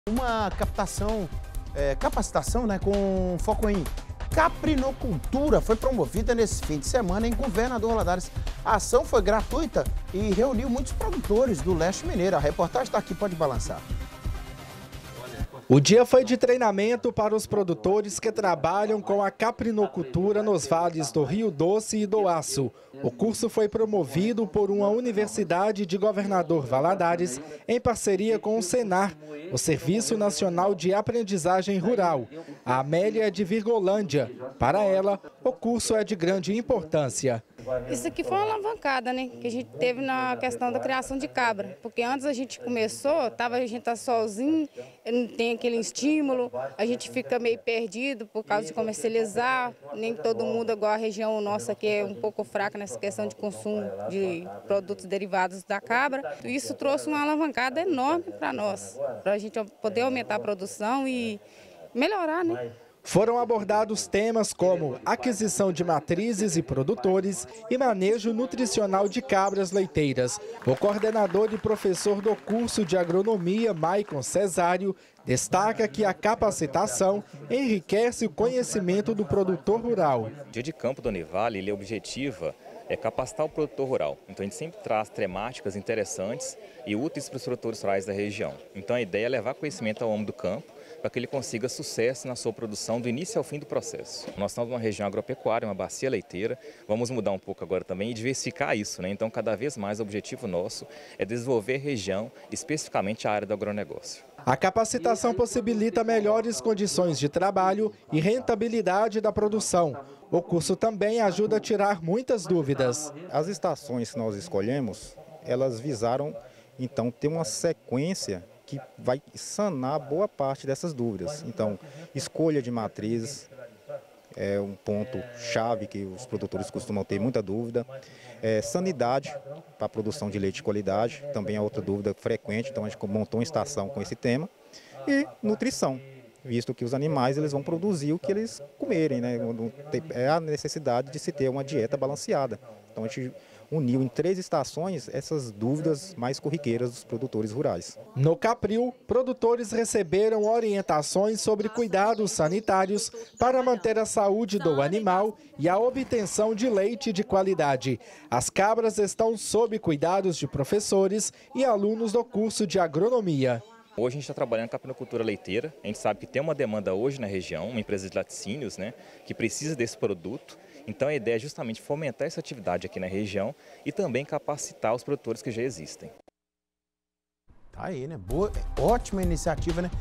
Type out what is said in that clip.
Uma capacitação, né, com foco em caprinocultura foi promovida nesse fim de semana em Governador Valadares. A ação foi gratuita e reuniu muitos produtores do leste mineiro. A reportagem está aqui, pode balançar. O dia foi de treinamento para os produtores que trabalham com a caprinocultura nos vales do Rio Doce e do Aço. O curso foi promovido por uma universidade de Governador Valadares em parceria com o Senar, o Serviço Nacional de Aprendizagem Rural. A Amélia é de Virgolândia. Para ela, o curso é de grande importância. Isso aqui foi uma alavancada, né, que a gente teve na questão da criação de cabra, porque antes a gente começou, a gente tá sozinho, não tem aquele estímulo, a gente fica meio perdido por causa de comercializar, nem todo mundo, igual a região nossa que é um pouco fraca nessa questão de consumo de produtos derivados da cabra. Isso trouxe uma alavancada enorme para nós, para a gente poder aumentar a produção e melhorar, né? Foram abordados temas como aquisição de matrizes e produtores e manejo nutricional de cabras leiteiras. O coordenador e professor do curso de agronomia, Maicon Cesário, destaca que a capacitação enriquece o conhecimento do produtor rural. O Dia de Campo do Univale, ele objetiva capacitar o produtor rural. Então a gente sempre traz temáticas interessantes e úteis para os produtores rurais da região. Então a ideia é levar conhecimento ao homem do campo, para que ele consiga sucesso na sua produção do início ao fim do processo. Nós estamos numa região agropecuária, uma bacia leiteira, vamos mudar um pouco agora também e diversificar isso, né? Então cada vez mais o objetivo nosso é desenvolver a região, especificamente a área do agronegócio. A capacitação possibilita melhores condições de trabalho e rentabilidade da produção. O curso também ajuda a tirar muitas dúvidas. As estações que nós escolhemos, elas visaram então ter uma sequência que vai sanar boa parte dessas dúvidas. Então, escolha de matrizes é um ponto chave que os produtores costumam ter muita dúvida. Sanidade para a produção de leite de qualidade, também é outra dúvida frequente, então a gente montou uma estação com esse tema. E nutrição, visto que os animais eles vão produzir o que eles comerem, né? É a necessidade de se ter uma dieta balanceada. Então a gente uniu em 3 estações essas dúvidas mais corriqueiras dos produtores rurais. No Capril, produtores receberam orientações sobre cuidados sanitários para manter a saúde do animal e a obtenção de leite de qualidade. As cabras estão sob cuidados de professores e alunos do curso de agronomia. Hoje a gente está trabalhando com a caprinocultura leiteira, a gente sabe que tem uma demanda hoje na região, uma empresa de laticínios, né, que precisa desse produto. Então a ideia é justamente fomentar essa atividade aqui na região e também capacitar os produtores que já existem. Tá aí, né? Boa, ótima iniciativa, né?